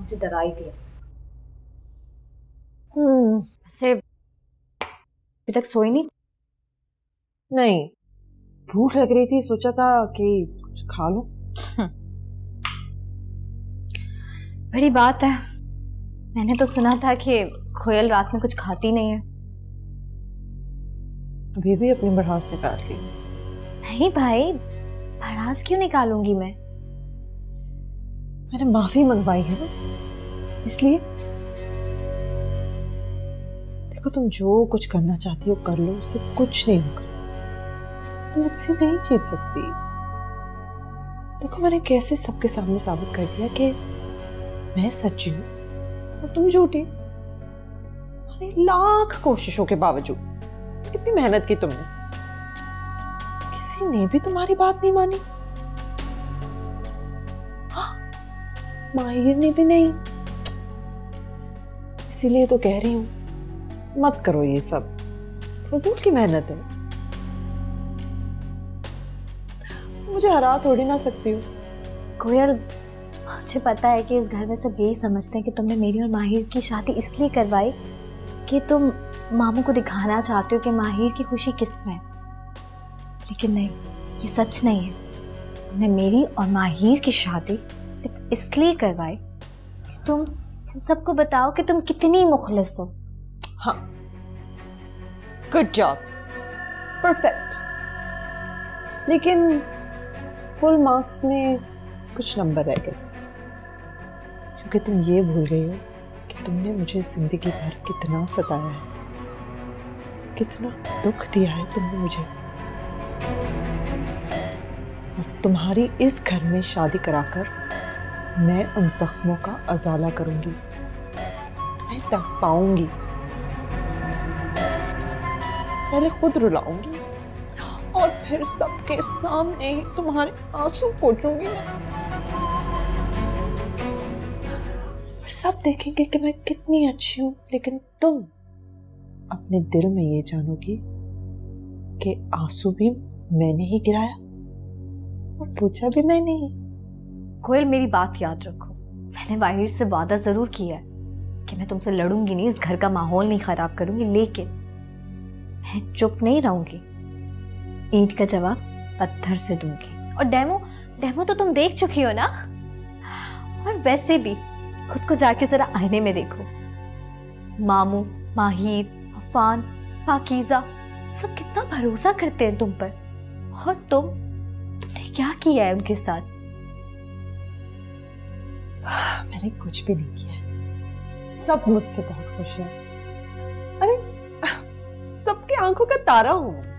मुझे डरा ही दिया। वैसे अभी तक सोई नहीं? नहीं, भूख लग रही थी, सोचा था कि कुछ खा लूं। बड़ी बात है। मैंने तो सुना था कि कोयल रात में कुछ खाती नहीं है। अभी भी अपनी भड़ास निकाल ली? नहीं भाई, भड़ास क्यों निकालूंगी मैं? मैंने माफी मंगवाई है ना, इसलिए। देखो, तुम जो कुछ करना चाहती हो कर लो, उससे कुछ नहीं होगा। तुम मुझसे नहीं जीत सकती। देखो, मैंने कैसे सबके सामने साबित कर दिया कि मैं सच्ची हूँ और तुम झूठी। अरे लाख कोशिशों के बावजूद, कितनी मेहनत की तुमने, किसी ने भी तुम्हारी बात नहीं मानी। हाँ, माहिर ने भी नहीं। इसीलिए तो कह रही हूं, मत करो ये सब, फजूल की मेहनत है। मुझे हरा थोड़ी ना सकती हो। कोयल, मुझे पता है कि इस घर में सब यही समझते हैं कि तुमने मेरी और माहिर की शादी इसलिए करवाई कि तुम मामू को दिखाना चाहते हो कि माहिर की खुशी किसमें है। लेकिन नहीं, ये सच नहीं है। तुमने मेरी और माहिर की शादी सिर्फ इसलिए करवाई कि तुम सबको बताओ कि तुम कितनी मुखलिस हो। हाँ, गुड जॉब, परफेक्ट। लेकिन फुल मार्क्स में कुछ नंबर रह गए, क्योंकि तुम ये भूल गई हो कि तुमने मुझे जिंदगी भर कितना सताया है, कितना दुख दिया है तुमने मुझे। और तुम्हारी इस घर में शादी कराकर मैं उन जख्मों का अजाला करूंगी, तुम्हें तब पाऊंगी। पहले खुद रुलाऊंगी और फिर सबके सामने ही तुम्हारे आंसू पोंछूंगी मैं। सब देखेंगे कि मैं कितनी अच्छी हूं, लेकिन तुम अपने दिल में ये जानोगी कि आंसू भी मैंने ही गिराया और पूछा भी मैंने ही। कोयल, मेरी बात याद रखो। मैंने माहिर से वादा जरूर किया है कि मैं तुमसे लड़ूंगी नहीं, इस घर का माहौल नहीं खराब करूंगी, लेकिन मैं चुप नहीं रहूंगी। ईंट का जवाब पत्थर से दूंगी। और डेमो तो तुम देख चुकी हो ना। और वैसे भी खुद को जाके जरा आईने में देखो। मामू, माहिर, अफान, पाकीज़ा सब कितना भरोसा करते हैं तुम पर, और तुमने क्या किया है उनके साथ? मैंने कुछ भी नहीं किया है। सब मुझसे बहुत खुश हैं। अरे, सबके आंखों का तारा हूं।